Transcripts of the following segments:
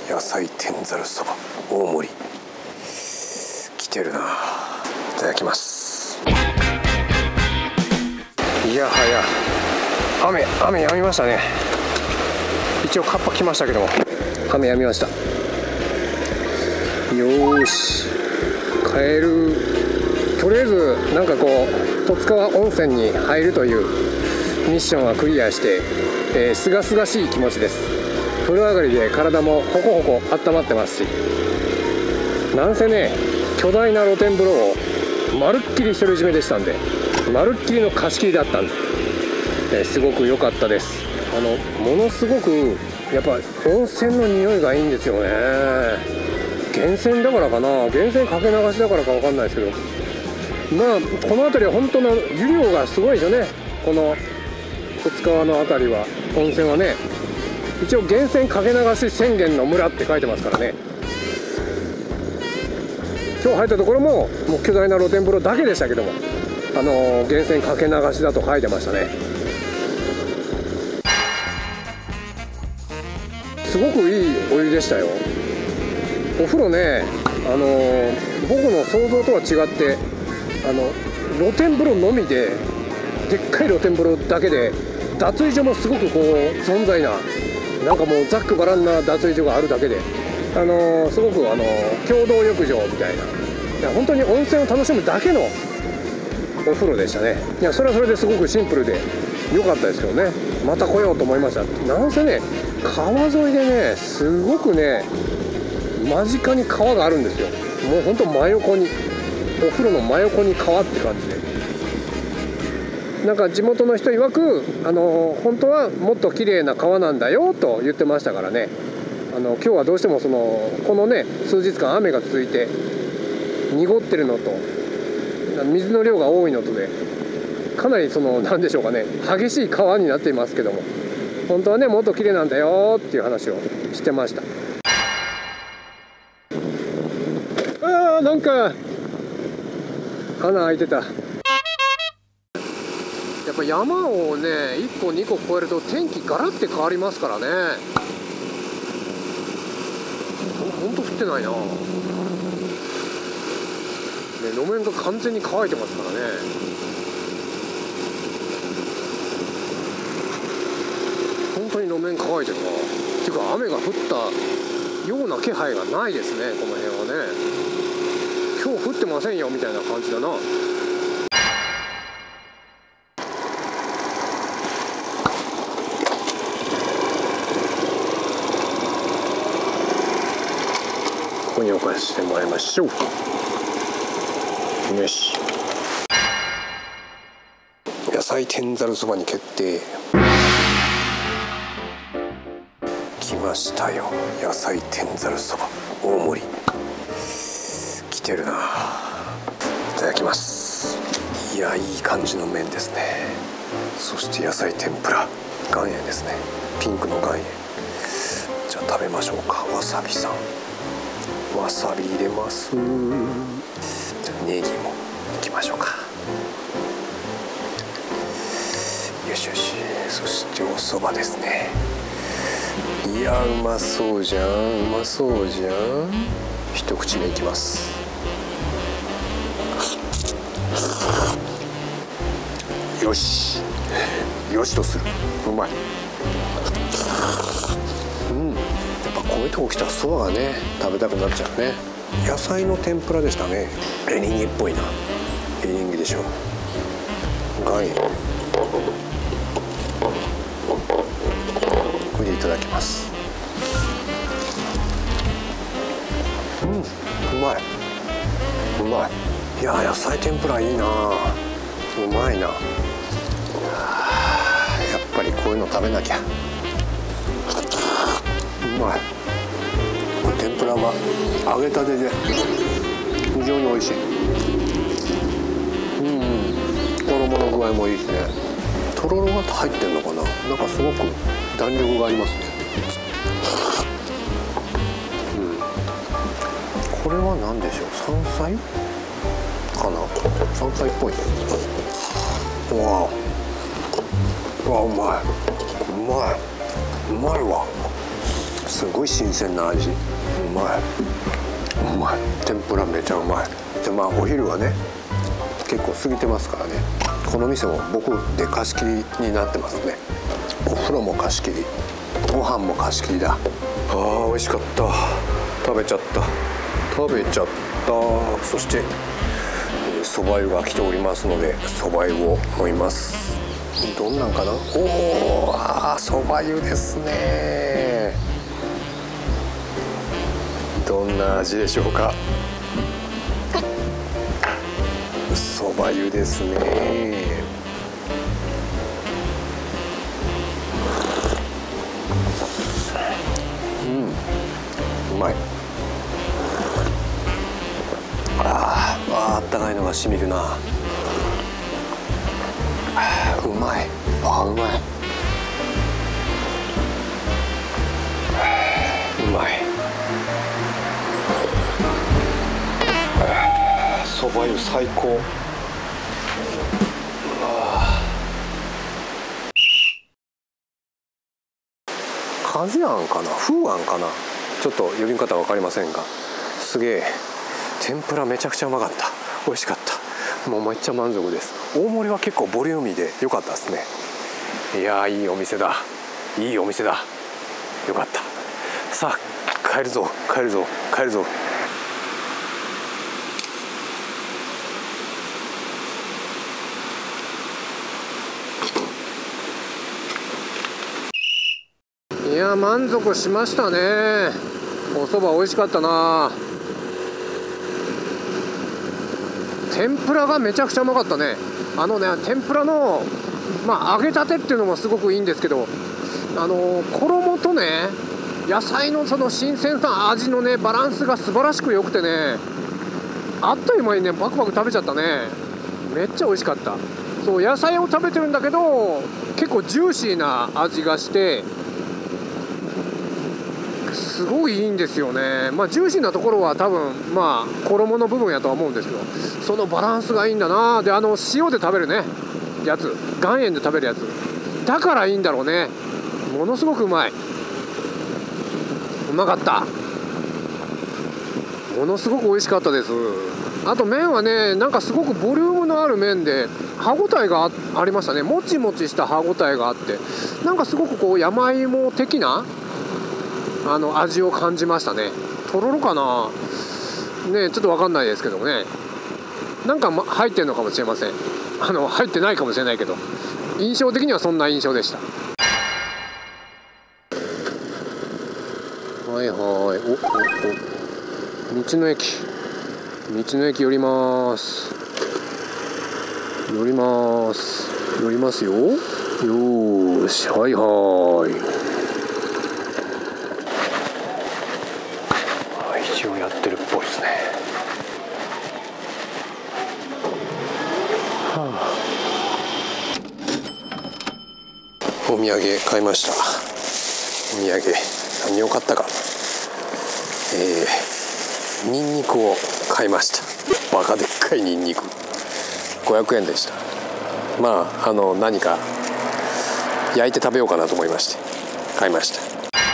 野菜天ざるそば大盛り来てるな。いただきます。いやはや雨やみましたね。一応カッパ来ましたけども雨やみました。よーし帰る。とりあえずなんかこう十津川温泉に入るというミッションはクリアしてすがすがしい気持ちです。風呂上がりで体もホコホコ温まってますし、なんせね巨大な露天風呂をまるっきり独り占めでしたんで、まるっきりの貸し切りだったんで、すごく良かったです。ものすごくやっぱ温泉の匂いがいいんですよね。源泉だからかな、源泉かけ流しだからか分かんないですけど、まあこの辺りは本当の湯量がすごいですよね。この十津川の辺りは温泉はね、一応源泉かけ流し宣言の村って書いてますからね。今日入ったところももう巨大な露天風呂だけでしたけども、源泉かけ流しだと書いてましたね。すごくいいお湯でしたよ。お風呂ね、僕の想像とは違って露天風呂のみで、でっかい露天風呂だけで脱衣所もすごくこう存在な、なんかもうざっくばらんな脱衣所があるだけで、すごく共同浴場みたいな、いや本当に温泉を楽しむだけのお風呂でしたね。いやそれはそれですごくシンプルで良かったですけどね、また来ようと思いました。なんせね川沿いでねすごくね間近に川があるんですよ。もうほんと真横に、お風呂の真横に川って感じで、なんか地元の人曰く本当はもっと綺麗な川なんだよと言ってましたからね。今日はどうしてもこのね数日間雨が続いて濁ってるのと水の量が多いのとで、かなり何でしょうかね、激しい川になっていますけども、本当はねもっと綺麗なんだよっていう話をしてました。なんか穴開いてた。やっぱ山をね1個2個越えると天気ガラッて変わりますからね。ほんと降ってないな、路面が完全に乾いてますからね。本当に路面乾いてるな。っていうか雨が降ったような気配がないですね、この辺はね。今日降ってませんよみたいな感じだな。ここに置かせてもらいましょう。よし、野菜天ざるそばに決定。来ましたよ、野菜天ざるそば大盛り来てるな。いただきます。いやいい感じの麺ですね。そして野菜天ぷら岩塩ですね、ピンクの岩塩。じゃあ食べましょうか。わさびさん、わさび入れます。じゃあネギもいきましょうか。よしよし。そしてお蕎麦ですね。いやうまそうじゃん、うまそうじゃん。一口目いきます。よしよしとする。うまい。やっぱこういうとこ来たらそばがね食べたくなっちゃうね。野菜の天ぷらでしたね。エリンギっぽいな。エリンギでしょ。岩塩これでいただきます。うまい。うまい。いや野菜天ぷらいいな。うまいな。やっぱりこういうの食べなきゃ。うまい。これ天ぷらは揚げたてで非常に美味しい。衣の具合もいいですね。とろろが入ってんのかな。なんかすごく弾力がありますね。これは何でしょう。山菜かな。山菜っぽい。うわうまい。うまいわ。 すごい新鮮な味。うまい、うまい。天ぷらめちゃうまい。でまあお昼はね結構過ぎてますからね。この店も僕で貸し切りになってますね。お風呂も貸し切り、ご飯も貸し切りだ。あー美味しかった。食べちゃった。そしてそば湯が来ておりますので、そば湯を飲みます。どんなんかな。おお、そば湯ですね。どんな味でしょうか。そば湯ですね。うまい。あったかいのがしみるな。うまい。うまい。うまい。そば湯最高。風あんかな、風あんかな、ちょっと呼び方わかりませんが、すげえ天ぷらめちゃくちゃうまかった。美味しかった。もうめっちゃ満足です。大盛りは結構ボリューミーで良かったですね。いやーいいお店だ、いいお店だ。よかった。さあ帰るぞ帰るぞ帰るぞ。いや満足しましたね。お蕎麦美味しかったな。天ぷらがめちゃくちゃうまかったね。天ぷらの揚げたてっていうのもすごくいいんですけど、衣とね野菜のその新鮮な味のねバランスが素晴らしく良くてね、あっという間にねバクバク食べちゃったね。めっちゃ美味しかった。そう、野菜を食べてるんだけど結構ジューシーな味がしてすごいいいんですよね。ジューシーなところは多分衣の部分やとは思うんですけど、そのバランスがいいんだな。で塩で食べるねやつ、岩塩で食べるやつだからいいんだろうね。ものすごくうまい。うまかった。ものすごく美味しかったです。あと麺はねなんかすごくボリュームのある麺で歯ごたえが ありましたね。もちもちした歯ごたえがあって、なんかすごくこう山芋的な味を感じましたね。とろろかなね、ちょっと分かんないですけどもね、なんか入ってるのかもしれません。入ってないかもしれないけど、印象的にはそんな印象でした。はいはい、道の駅寄りますよ。寄りますよ。よーし、はいはい。一応やってるっぽいですね。お土産買いました。お土産何を買ったか、ニンニクを買いました。バカでっかいニンニク500円でした。何か焼いて食べようかなと思いまして買いました。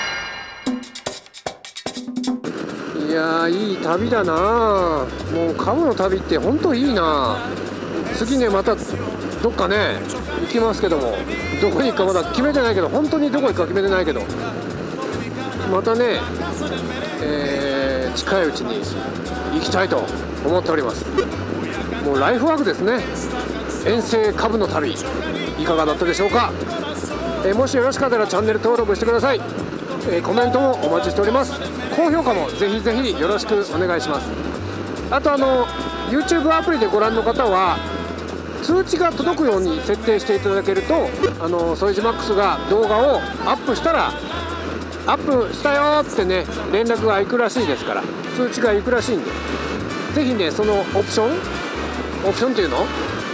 いやーいい旅だな。もうカブの旅って本当いいな。次ねまたどっかね行きますけども、どこに行くかまだ決めてないけど、本当にどこ行くか決めてないけど、またね、近いうちに行きたいと思っております。もうライフワークですね。遠征カブの旅いかがだったでしょうか。もしよろしかったらチャンネル登録してください。コメントもお待ちしております。高評価もぜひぜひよろしくお願いします。あとYouTube アプリでご覧の方は通知が届くように設定していただけると、ソイジマックスが動画をアップしたらアップしたよってね連絡が行くらしいですから、通知が行くらしいんで、ぜひねそのオプションっていうの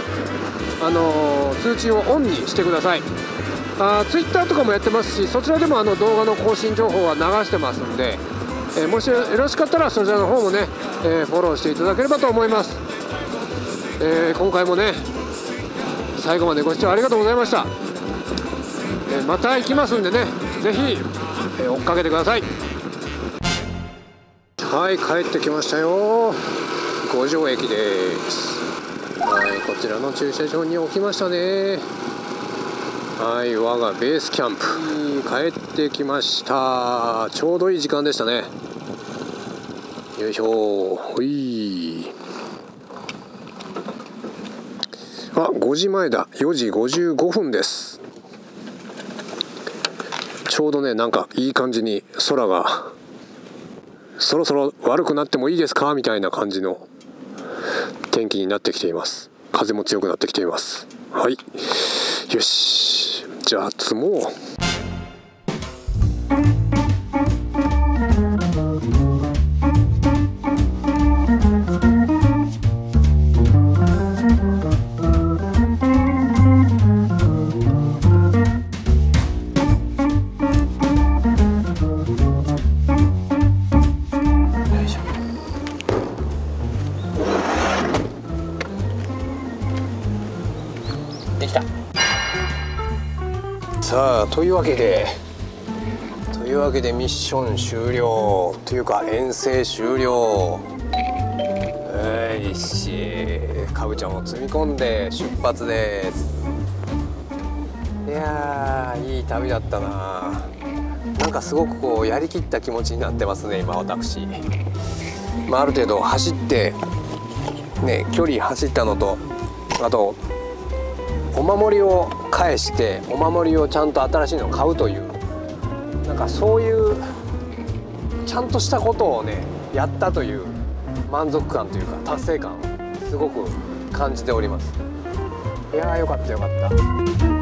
通知をオンにしてください。Twitter とかもやってますし、そちらでも動画の更新情報は流してますんで、もしよろしかったらそちらの方もね、フォローしていただければと思います。今回もね最後までご視聴ありがとうございました。また行きますんでね、ぜひ追っかけてください。はい、帰ってきましたよ。五条駅です。はい、こちらの駐車場に置きましたね。はい、我がベースキャンプ帰ってきました。ちょうどいい時間でしたね。よいしょ。ほい。あ、5時前だ。4時55分です。ちょうどね、なんかいい感じに空がそろそろ悪くなってもいいですかみたいな感じの天気になってきています。風も強くなってきています。はい、よし、じゃあ積もう。できた。さあ、というわけでミッション終了というか遠征終了。よし、かぶちゃんを積み込んで出発です。いやー、いい旅だったな。なんかすごくこうやりきった気持ちになってますね、今私。ある程度走ってね、距離走ったのと、あとお守りを返してお守りをちゃんと新しいのを買うという、なんかそういうちゃんとしたことをねやったという満足感というか達成感をすごく感じております。いやー、よかったよかった。